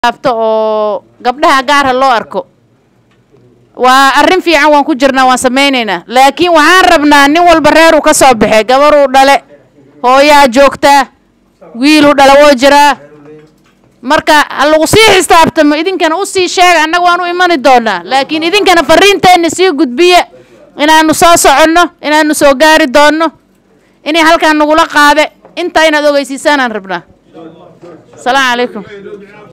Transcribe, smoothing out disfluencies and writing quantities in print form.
abto oo gabdhaha gaar loo arko waa arrin fiican waan ku jirnaa waan sameeynayna laakiin waxaan rabnaa nin walba reer uu ka soo baxay gabar uu dhale hooyaa joogta wiil uu dhalo oo jira marka lagu sii xisaabtamo idinkana u sii sheeg annagu waan u imani doonaa laakiin idinkana fariinteena sii gudbiya inaanu soo soconno inaanu soo gaari doono inay halkaan nagula qaade inta inaad ogeysiisaan aan rabnaa. Assalaamu calaykum.